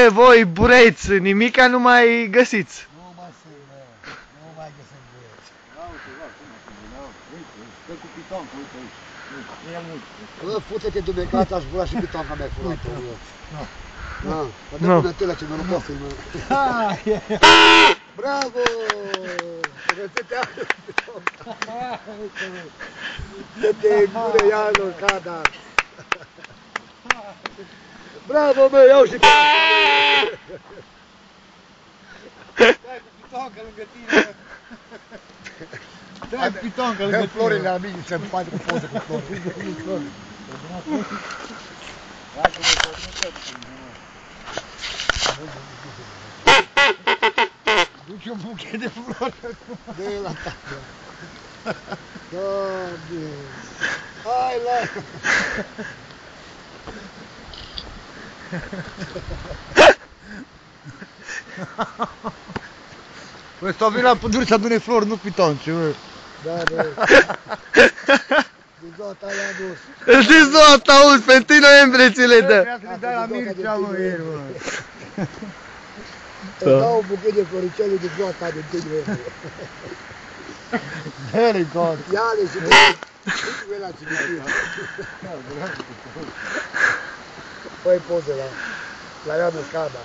Bă, voi bureți, nimica nu mai găsiți. Nu mai sunt, bă. Nu mai găsim bureți. Stă cu pitoncă, uite aici. El nu. Bă, fute-te dumnecat, aș vrea și pitonca mea furată. Nu. Nu. Dar pune-te la ce norocos să-i mă. Bravo! Dă-te pitonca. Dă-te în gură, Ianu, Cada. Bravo, mă, iau și pe asta. Stai cu pitonca lângă tine. Stai cu pitonca lângă tine. Florin la mine să-mi faci cu poză cu Florin. Hai că mă tot duci un buchet de flori. Dă-i la tată. Doamne. Hai la... Păi stau vin la pădure să adune flori, nu pitonce, bă. Da, bă. Din ziua ta i-a dus. Din ziua ta, auzi, pe 1 noiembrie ți le dă. Trebuia să le dai la Mircea, mă, ieri, mă. Îți dau un buchet de floricele din ziua ta de 1 noiembrie. Dă-le, God. Ia-le și dă-le. Uite-le la cimitir. Fă-i poze la Ianu Cada.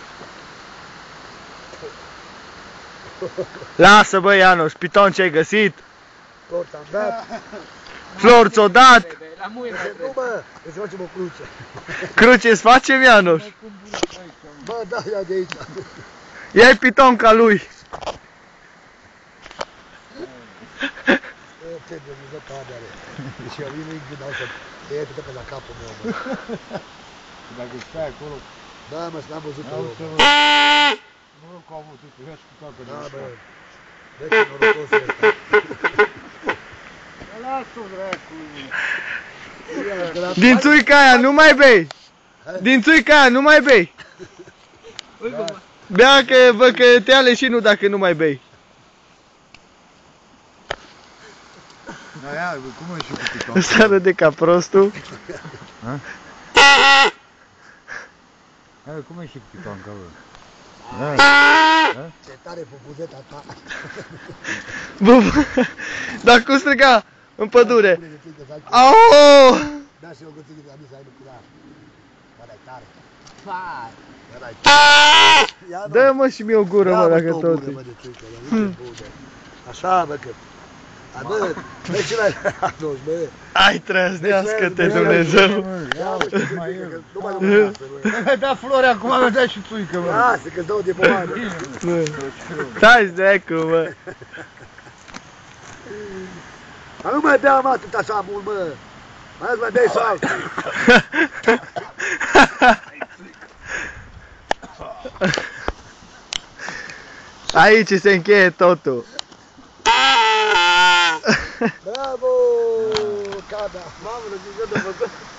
Lasă, bă, Ianoș, piton ce ai găsit? Flori ți-am dat. Flori ți-o dat? Nu, mă, îți facem o cruce. Cruce îți facem, Ianoș? Bă, da, ia de aici. Ia-i pitonca lui. Ce de Dumnezeu cadere. Și eu vin mic din altă. Te iei pe la capul meu, mă. Dacă stai acolo... Da, mă, n-am văzut pe loc. Noroc au avut, uite, ia și cu toată Da, bă. Vezi ce norocosul ăsta. Lasă-o, dracului. Din țuica aia nu mai bei. Din țuica aia nu mai bei. Bea că văd că te ia leșinul dacă nu mai bei. Da, ia, cum e și cu pitonca? Ăsta râde ca prostul. Hai, cum e și cu pitonca, bă? Ce tare pupuzeta ta. Bă, dar cum striga în pădure? Au! Da, și eu găsit de la mine să ai lucrat. Ăla-i tare. Ăla-i tare. Dă mă și mie o gură, mă, dacă tot e. Așa, bă, că... Bă, bă, ce l-ai adus, bă? Ai trăznească-te, Dumnezeu. Nu mai lumea, Mi-ai dat flori acum, mi-ai dat și țuică, mă. lasă că-ți dau de pomană. Stai, dracu, mă. Dar nu mai beam atât așa mult, mă. Mai ales mai bei și altul. Aici se încheie totul. Bravo, Cada. Mamă, răzigă de făcut.